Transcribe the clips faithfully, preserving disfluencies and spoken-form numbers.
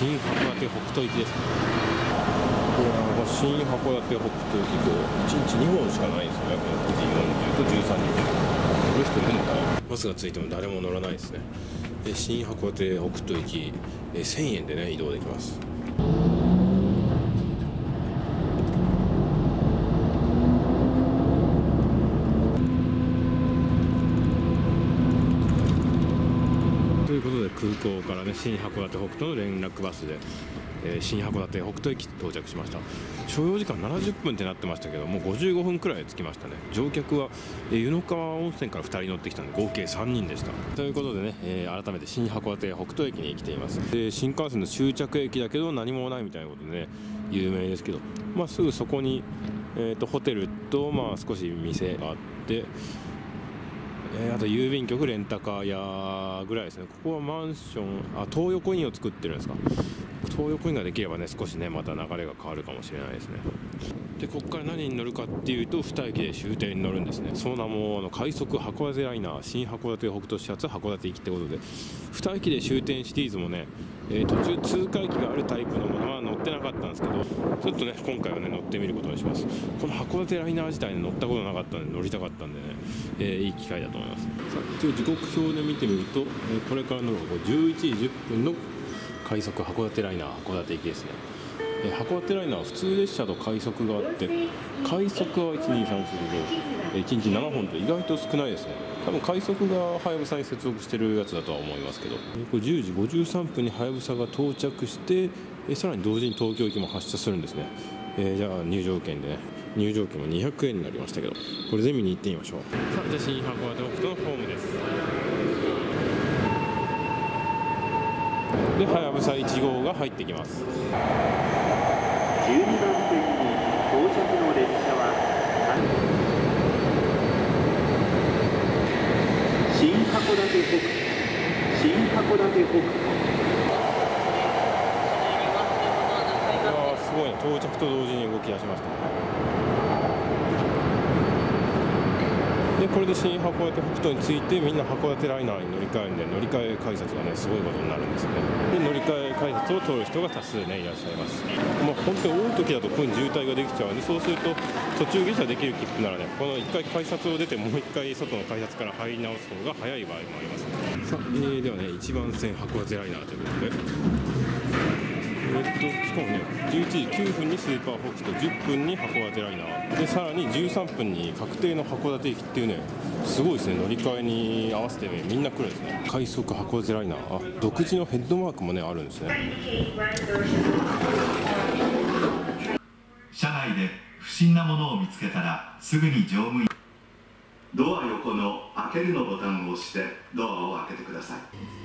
新函館北斗行きですね。新函館北斗行き、こういちにちにほんしかないですよね。このくじよんじゅうとじゅうさんじこれ一人でもバスがついても誰も乗らないですね。で新函館北斗行きせんえんでね移動できます。ということで空港からね新函館北斗の連絡バスで、えー、新函館北斗駅到着しました。所要時間ななじゅっぷんってなってましたけどもうごじゅうごふんくらい着きましたね。乗客は、えー、湯の川温泉からふたり乗ってきたんで合計さんにんでした。ということでね、えー、改めて新函館北斗駅に来ています。で新幹線の終着駅だけど何もないみたいなことでね有名ですけど、まあ、すぐそこに、えー、とホテルと、まあ、少し店があって、えー、あと郵便局、レンタカー屋ぐらいですね。ここはマンション、あ、東横インを作ってるんですか。東横インができればね少しねまた流れが変わるかもしれないですね。でここから何に乗るかっていうとに駅で終点に乗るんですね。その名もあの快速函館ライナー新函館北斗始発函館行きってことで、に駅で終点シリーズもね、えー、途中通過駅があるタイプのものは乗ってなかったんですけど、ちょっとね今回はね乗ってみることにします。この函館ライナー自体に乗ったことなかったんで乗りたかったんでね、えー、いい機会だと思います。さあ一応時刻表で見てみると、えー、これから乗るじゅういちじじゅっぷんの快速函館ライナー函館行きですね。えー、函館ライナーは普通列車と快速があって、快速はいちにさんよんご、いちにちななほんと意外と少ないですね。多分快速がはやぶさに接続してるやつだとは思いますけど、これじゅうじごじゅうさんぷんにはやぶさが到着して、えさらに同時に東京行きも発車するんですね。えー、じゃあ入場券でね、入場券もにひゃくえんになりましたけど、これで見に行ってみましょう。さあじゃあ新函館北斗のホームです。ではやぶさいちごうが入ってきます。 じゅうにばんせきに到着の列車は新函館北斗、新函館北斗。 あーすごいね、到着と同時に動き出しましたね。でこれで新函館北斗についてみんな函館ライナーに乗り換えるんで、乗り換え改札がねすごいことになるんですね。で乗り換え改札を通る人が多数ねいらっしゃいます。まあ、本当に多い時だとここに渋滞ができちゃうんで、そうすると途中下車できる切符ならねこのいっかい改札を出てもういっかい外の改札から入り直す方が早い場合もありますね。さあ、えー、ではねいちばん線函館ライナーということで、えっと、しかもねじゅういちじきゅうふんにスーパー北斗、じゅっぷんに函館ライナーで、さらにじゅうさんぷんに確定の函館行きっていうね、すごいですね。乗り換えに合わせて、ね、みんな来るんですね。快速函館ライナー、あ、独自のヘッドマークもねあるんですね。 車内で不審なものを見つけたらすぐに乗務員、ドア横の開けるのボタンを押してドアを開けてください。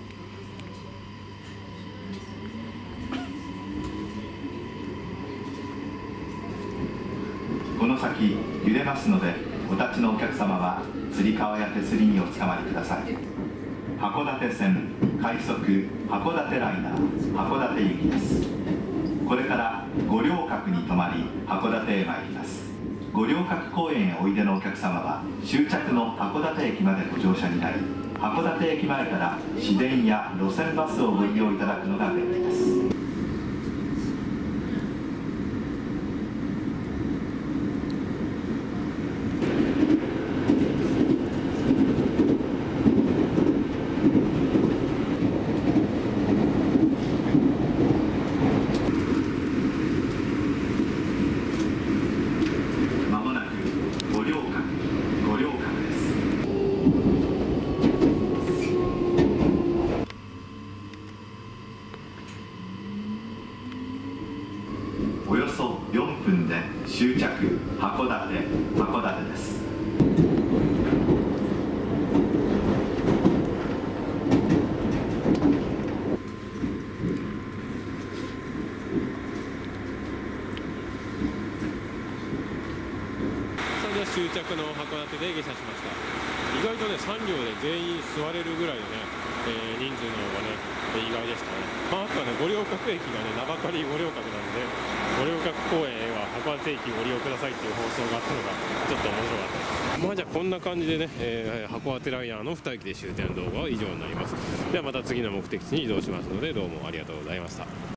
この先揺れますので、お立ちのお客様はつり革や手すりにおつかまりください。函館線快速函館ライナー函館行きです。これから五稜郭に停まり函館へ参ります。五稜郭公園へおいでのお客様は終着の函館駅までご乗車になり、函館駅前から市電や路線バスをご利用いただくのが便利です。およそよんぷんで終着函館函館です。 それでは終着の函館で下車しました。意外とねさん両で全員座れるぐらいのね、えー、人数の方がね意外でしたね。まあ、あとはね五稜郭駅がね名ばかり五稜郭なんで、五稜郭公園へは函館駅ご利用くださいっていう放送があったのがちょっと面白かったです。まあじゃあこんな感じでね、えー、函館ライナーのに駅で終点の動画は以上になります。ではまた次の目的地に移動しますので、どうもありがとうございました。